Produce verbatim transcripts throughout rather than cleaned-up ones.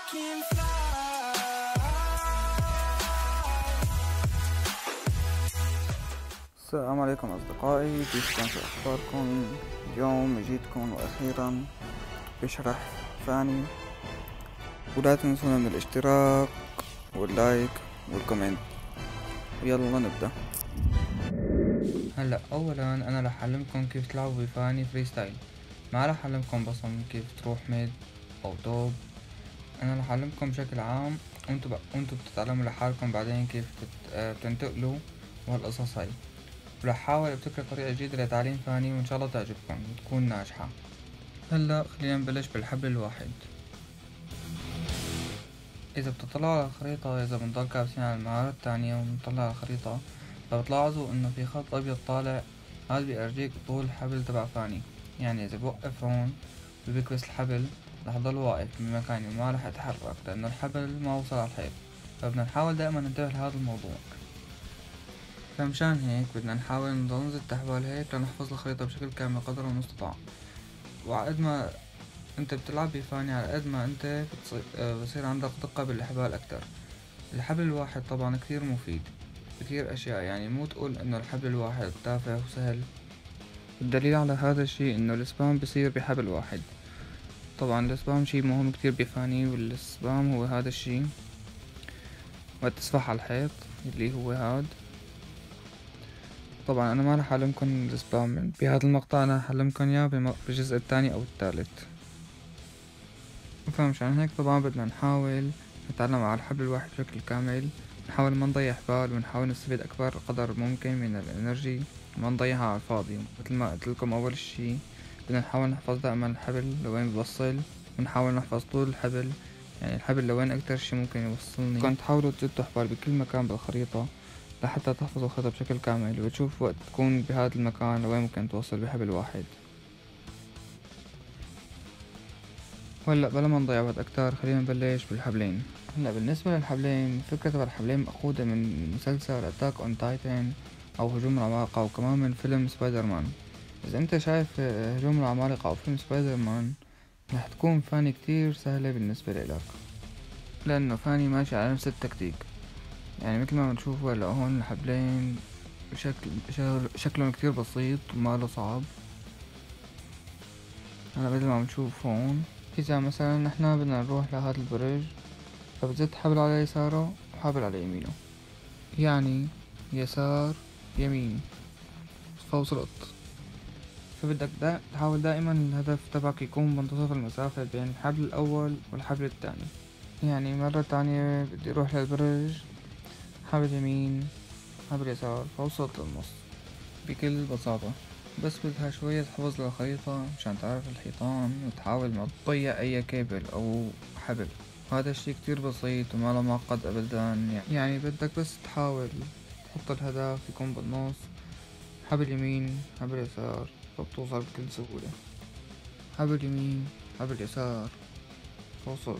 can fly. السلام عليكم أصدقائي، كيف كانت أخباركم؟ اليوم جيتكم وأخيرا بشرح فاني، ولا تنسونا من الاشتراك واللايك والكومنت. يلا نبدأ. هلا اولا انا رح اعلمكم كيف تلعبوا بفاني فري ستايل، ما رح اعلمكم بصم كيف تروح ميد او توب. انا رح اعلمكم بشكل عام، وانتو ب... وانتو بتتعلموا لحالكم بعدين كيف تت... آه، بتنتقلوا وهالقصص هاي. ورح احاول ابتكر طريقة جديدة لتعليم فاني وان شاء الله تعجبكم وتكون ناجحة. هلا خلينا نبلش بالحبل الواحد. اذا بتطلعوا على الخريطة، اذا بنضل كابسين على المهارة التانية وبنطلع على الخريطة، فبتلاحظوا انه في خط ابيض طالع، هذا بيرجيك طول الحبل تبع فاني. يعني اذا بوقف هون وبكبس الحبل رح ضل واقف بمكاني وما رح اتحرك لانه الحبل ما وصل على الحيط. فبدنا نحاول دائما ننتبه لهذا الموضوع. فمشان هيك بدنا نحاول نضل نزت تحوال هيك لنحفظ الخريطة بشكل كامل قدر المستطاع. وعقد ما انت بتلعب بفاني على قد ما انت بتصير, بصير عندك دقة بالاحبال اكتر. الحبل الواحد طبعا كثير مفيد كثير اشياء، يعني مو تقول انه الحبل الواحد تافه وسهل. الدليل على هذا الشي انه السبام بصير بحبل واحد. طبعا السبام شي مهم كتير بفاني، والسبام هو هذا الشي وقت تسبح على الحيط اللي هو هاد. طبعا انا ما رح اعلمكم السبام بهذا المقطع، انا رح اعلمكم اياه بالجزء الثاني او الثالث. فمشان هيك طبعا بدنا نحاول نتعلم على الحبل الواحد بشكل كامل، نحاول ما نضيع حبال ونحاول نستفيد اكبر قدر ممكن من الانرجي، ما نضيعها على الفاضي. مثل ما قلت لكم اول شي بدنا نحاول نحفظ دائما الحبل لوين بيوصل، ونحاول نحفظ طول الحبل، يعني الحبل لوين اكتر شي ممكن يوصلني. كنت تحاولوا تزتوا حبال بكل مكان بالخريطة لحتى تحفظوا الخريطة بشكل كامل، وتشوف وقت تكون بهذا المكان لوين ممكن توصل بحبل واحد. وهلا بلا ما نضيع وقت اكتر خلينا نبلش بالحبلين. هلا بالنسبة للحبلين، الفكرة تبع الحبلين مأخوذة من مسلسل اتاك اون تايتن او هجوم العمالقة، وكمان من فيلم سبايدر مان. اذا انت شايف هجوم العمالقة او فيلم سبايدر مان رح تكون فاني كتير سهلة بالنسبة لإلك، لانه فاني ماشي على نفس التكتيك. يعني مثل ما بنشوف هلا هون الحبلين بشكل شكلهم كتير بسيط وماله صعب. هلا مثل ما بنشوف هون، اذا مثلا نحنا بدنا نروح لهذا البرج فبتزت حبل على يساره وحبل على يمينه، يعني يسار يمين فوصلت. فبدك دا تحاول دائما الهدف تبعك يكون منتصف المسافة بين الحبل الأول والحبل الثاني. يعني مرة تانية بدي أروح للبرج، حبل يمين حبل يسار فوصلت للنص بكل بساطة. بس بدها شوية حفظ للخريطة مشان تعرف الحيطان وتحاول ما تضيع أي كيبل أو حبل. هذا الشي كتير بسيط وما له معقد أبدا، يعني بدك بس تحاول تحط الهدف يكون بالنص، حبل يمين حبل يسار فبتوصل بكل سهولة. حبل يمين حبل يسار فوصل.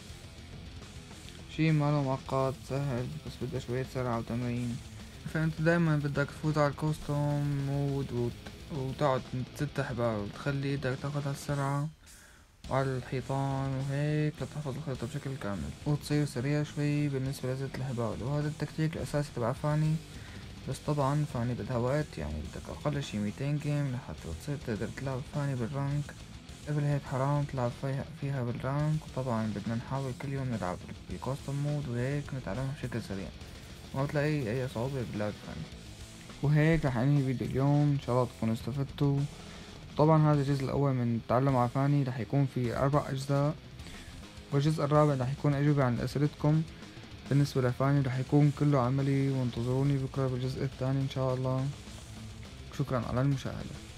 شي ما له معقد، سهل، بس بدها شوية سرعة وتمرين. فانت دايما بدك تفوت على الكوستوم مود وت... وتقعد تزت حبال وتخلي ايدك تاخد هالسرعة وعلى الحيطان وهيك لتحفظ الخريطة بشكل كامل، وتصير سريع شوي بالنسبة لزت الحبال. وهذا التكتيك الأساسي تبع فاني. بس طبعا فاني بدها وقت، يعني بدك أقل شي ميتين جيم لحتى تصير تقدر تلعب فاني بالرانك. قبل هيك حرام تلعب فيها, فيها بالرانك. وطبعا بدنا نحاول كل يوم نلعب بالكوستوم مود وهيك نتعلمها بشكل سريع، ما بتلاقي أي صعوبة باللعب فاني. وهيك رح انهي فيديو اليوم، ان شاء الله تكونوا استفدتوا. طبعا هذا الجزء الاول من تعلم على فاني رح يكون في اربع اجزاء، والجزء الرابع رح يكون اجوبة عن اسئلتكم بالنسبة لفاني، رح يكون كله عملي. وانتظروني بكرة بالجزء الثاني ان شاء الله. شكرا على المشاهدة.